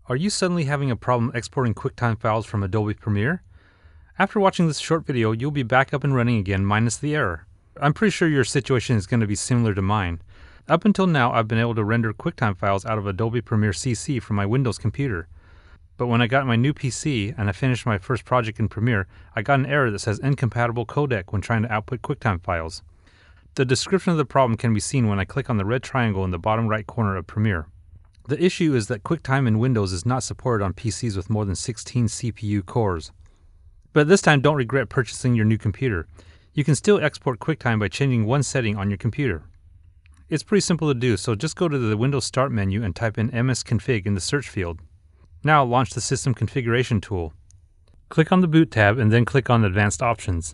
Are you suddenly having a problem exporting QuickTime files from Adobe Premiere? After watching this short video, you'll be back up and running again minus the error. I'm pretty sure your situation is going to be similar to mine. Up until now, I've been able to render QuickTime files out of Adobe Premiere CC from my Windows computer. But when I got my new PC and I finished my first project in Premiere, I got an error that says Incompatible Codec when trying to output QuickTime files. The description of the problem can be seen when I click on the red triangle in the bottom right corner of Premiere. The issue is that QuickTime in Windows is not supported on PCs with more than 16 CPU cores. But this time, don't regret purchasing your new computer. You can still export QuickTime by changing one setting on your computer. It's pretty simple to do, so just go to the Windows Start menu and type in MSCONFIG in the search field. Now launch the System Configuration tool. Click on the Boot tab and then click on Advanced Options.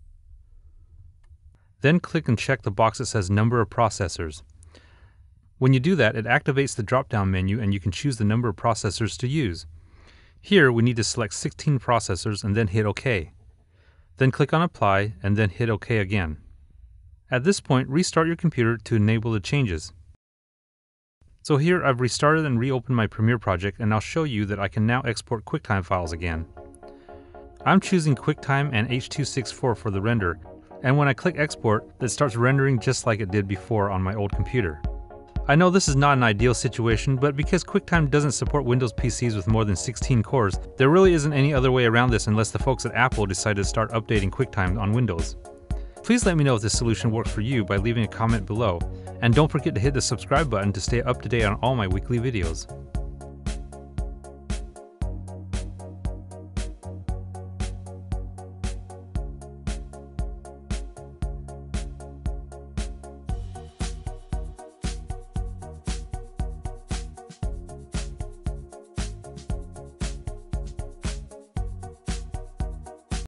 Then click and check the box that says Number of Processors. When you do that, it activates the drop-down menu and you can choose the number of processors to use. Here, we need to select 16 processors and then hit OK. Then click on Apply and then hit OK again. At this point, restart your computer to enable the changes. So here, I've restarted and reopened my Premiere project, and I'll show you that I can now export QuickTime files again. I'm choosing QuickTime and H.264 for the render, and when I click Export, it starts rendering just like it did before on my old computer. I know this is not an ideal situation, but because QuickTime doesn't support Windows PCs with more than 16 cores, there really isn't any other way around this unless the folks at Apple decide to start updating QuickTime on Windows. Please let me know if this solution works for you by leaving a comment below, and don't forget to hit the subscribe button to stay up to date on all my weekly videos.